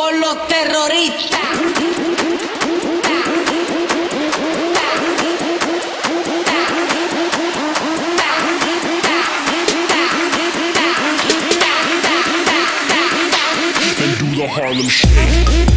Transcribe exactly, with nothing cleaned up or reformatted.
con los terroristas. And do the Harlem Shake.